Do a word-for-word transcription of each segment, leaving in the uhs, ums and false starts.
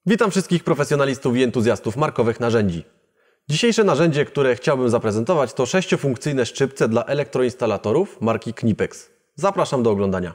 Witam wszystkich profesjonalistów i entuzjastów markowych narzędzi. Dzisiejsze narzędzie, które chciałbym zaprezentować, to sześciofunkcyjne szczypce dla elektroinstalatorów marki Knipex. Zapraszam do oglądania.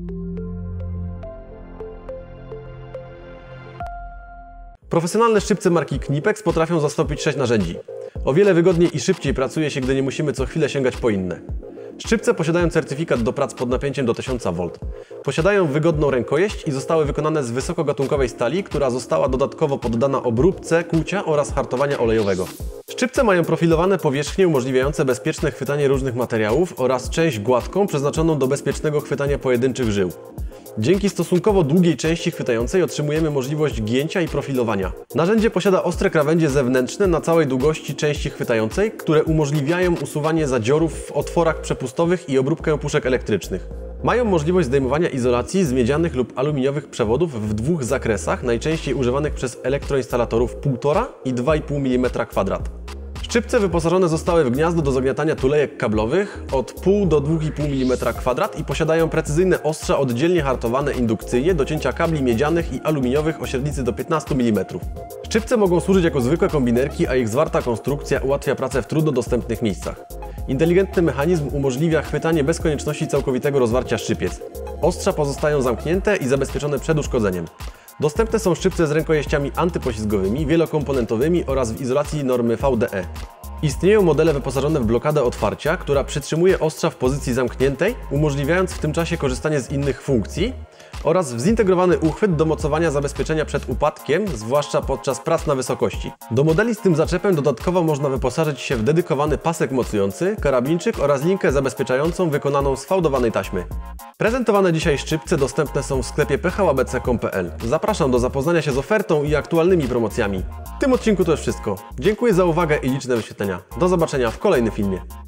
Profesjonalne szczypce marki Knipex potrafią zastąpić sześć narzędzi. O wiele wygodniej i szybciej pracuje się, gdy nie musimy co chwilę sięgać po inne. Szczypce posiadają certyfikat do prac pod napięciem do tysiąca wolt. Posiadają wygodną rękojeść i zostały wykonane z wysokogatunkowej stali, która została dodatkowo poddana obróbce kłucia oraz hartowania olejowego. Szczypce mają profilowane powierzchnie umożliwiające bezpieczne chwytanie różnych materiałów oraz część gładką przeznaczoną do bezpiecznego chwytania pojedynczych żył. Dzięki stosunkowo długiej części chwytającej otrzymujemy możliwość gięcia i profilowania. Narzędzie posiada ostre krawędzie zewnętrzne na całej długości części chwytającej, które umożliwiają usuwanie zadziorów w otworach przepustowych i obróbkę puszek elektrycznych. Mają możliwość zdejmowania izolacji z miedzianych lub aluminiowych przewodów w dwóch zakresach, najczęściej używanych przez elektroinstalatorów półtora i dwa i pół milimetra kwadrat. Szczypce wyposażone zostały w gniazdo do zagniatania tulejek kablowych od pół do dwóch i pół milimetra kwadrat i posiadają precyzyjne ostrza oddzielnie hartowane indukcyjnie do cięcia kabli miedzianych i aluminiowych o średnicy do piętnastu milimetrów. Szczypce mogą służyć jako zwykłe kombinerki, a ich zwarta konstrukcja ułatwia pracę w trudno dostępnych miejscach. Inteligentny mechanizm umożliwia chwytanie bez konieczności całkowitego rozwarcia szczypiec. Ostrza pozostają zamknięte i zabezpieczone przed uszkodzeniem. Dostępne są szczypce z rękojeściami antypoślizgowymi, wielokomponentowymi oraz w izolacji normy V D E. Istnieją modele wyposażone w blokadę otwarcia, która przytrzymuje ostrza w pozycji zamkniętej, umożliwiając w tym czasie korzystanie z innych funkcji, oraz w zintegrowany uchwyt do mocowania zabezpieczenia przed upadkiem, zwłaszcza podczas prac na wysokości. Do modeli z tym zaczepem dodatkowo można wyposażyć się w dedykowany pasek mocujący, karabinczyk oraz linkę zabezpieczającą wykonaną z fałdowanej taśmy. Prezentowane dzisiaj szczypce dostępne są w sklepie p h a b c kropka com kropka p l. Zapraszam do zapoznania się z ofertą i aktualnymi promocjami. W tym odcinku to już wszystko. Dziękuję za uwagę i liczne wyświetlenia. Do zobaczenia w kolejnym filmie.